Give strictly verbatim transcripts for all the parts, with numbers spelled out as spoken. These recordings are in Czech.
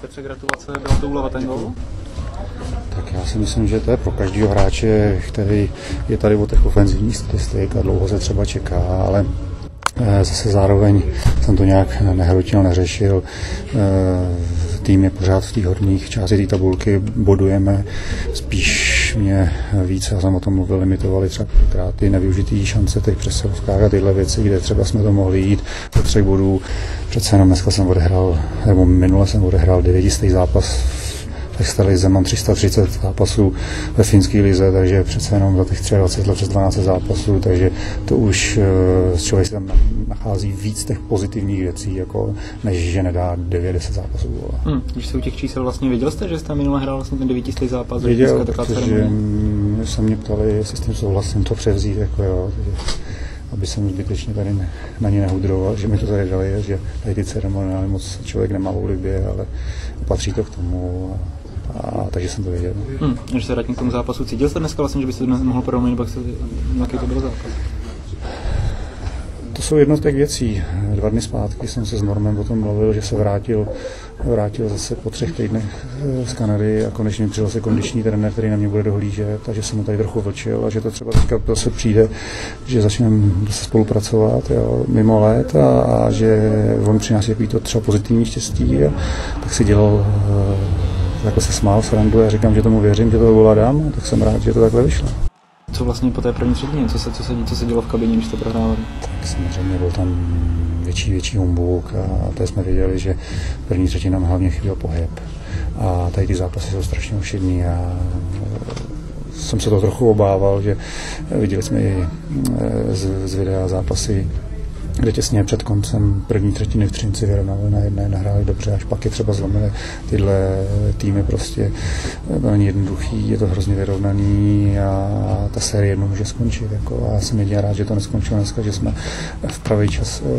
Petře, gratulace, byla to úleva ten gól? Tak já si myslím, že to je pro každého hráče, který je tady o těch ofenzivních statistik a dlouho se třeba čeká, ale zase zároveň jsem to nějak nehrotil, neřešil. Tým je pořád v té horních části té tabulky, bodujeme, spíš mě více, já jsem o tom mluvil, limitovali třeba krát ty nevyužitý šance těch přesilovkách a tyhle věci, kde třeba jsme to mohli jít do třech bodů. Přece jenom dneska jsem odehrál, nebo minule jsem odehrál devětistý zápas v extralize, mám tři sta třicet zápasů ve finské lize, takže přece jenom za těch dvacet tři let přes dvanáct zápasů, takže to už uh, člověk se tam nachází víc těch pozitivních věcí, jako než že nedá devět deset zápasů. Hmm, když se u těch čísel vlastně věděl jste, že jste minule hrál vlastně ten devítistý zápas? Věděl, protože se mě ptali, jestli s tím souhlasím to převzít, jako jo, takže, aby jsem zbytečně tady ne, na ně nehudroval, že mi to tady dali, že tady ty ceremoniály moc člověk nemá v oblibě, ale patří to k tomu. A, takže jsem to věděl. Hmm, když se vrátím k tomu zápasu, cítil jste dneska vlastně, že byste dnes mohl proměnit, pak se, jaký to byl zápas? To jsou jedno z těch věcí. Dva dny zpátky jsem se s Normem o tom mluvil, že se vrátil, vrátil zase po třech týdnech z Kanady a konečně přijel se kondiční trenér, který na mě bude dohlížet, takže jsem mu tady trochu vlčil a že to třeba teďka zase přijde, že začneme zase spolupracovat, jo, mimo let a, a že on přináší takový to třeba pozitivní štěstí a tak si dělal takhle se smál srandu a říkám, že tomu věřím, že toho góla dám, tak jsem rád, že to takhle vyšlo. Co vlastně po té první třetině, co se, co se, co se dělo v kabině, když jste prohrávali? Tak samozřejmě byl tam větší, větší humbuk a tady jsme věděli, že první třetina hlavně chyběl pohyb. A tady ty zápasy jsou strašně ošidný a jsem se to trochu obával, že viděli jsme i z, z videa zápasy, kde těsně před koncem první třetiny v Třinci vyrovnali na jedné, nahráli dobře, až pak je třeba zlomili tyhle týmy prostě. To není jednoduchý, je to hrozně vyrovnaný a ta série jednou může skončit. Jako, a já jsem jedině rád, že to neskončilo dneska, že jsme v pravý čas e,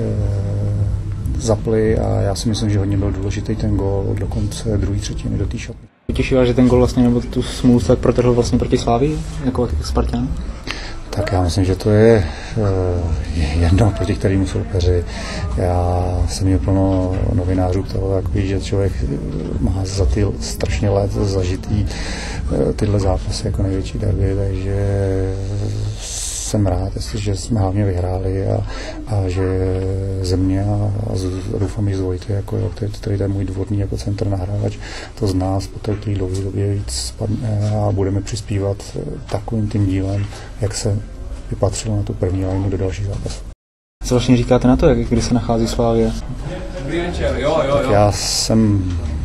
zapli a já si myslím, že hodně byl důležitý ten gól do konce druhé třetiny do té šatny. Těšila, že ten gól vlastně nebo tu smůlu tak protrhl vlastně proti Slávii, jako Spartan? Tak já myslím, že to je uh, jedno proti kterým soupeři. Já jsem měl plno novinářů ptalo, takový, že člověk má za ty strašně let zažitý uh, tyhle zápasy jako největší derby, takže jsem rád, že jsme hlavně vyhráli a, a že ze mě a, a doufám, že z Vojty, jako, který, který je můj dvorný jako centr nahrávač, to z nás po té dlouhé době víc spadne a budeme přispívat takovým tím dílem, jak se vypatřilo na tu první lineu do dalších zápasů. Co vlastně říkáte na to, jak, kdy se nachází Slavia? Tak já jsem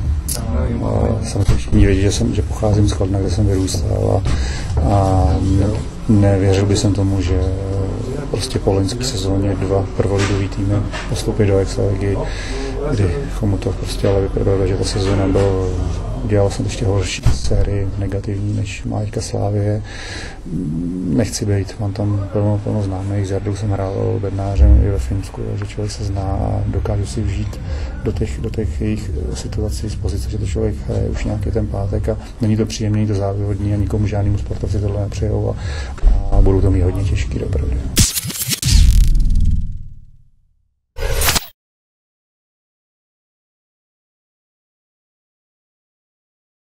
jsem všichni vědět, že, jsem, že pocházím z Kladna, kde jsem vyrůstal a, a ne, nevěřil bych jsem tomu, že prostě po loňské sezóně dva prvolidový týmy postoupí do extraligy, kdy komu to prostě ale vypadalo, že ta sezóna byl, udělal jsem ještě horší sérii negativní, než má teďka Slávie. Nechci být, mám tam plno, plno známých, s Jardou jsem hrál bednářem i ve Finsku, že člověk se zná a dokáže si vžít do těch, do těch jejich situací z pozice, že to člověk hraje už nějaký ten pátek a není to příjemný, to závěvodní a nikomu žádnému sportovci tohle nepřejou a, a budou to mít hodně těžký dopravdu.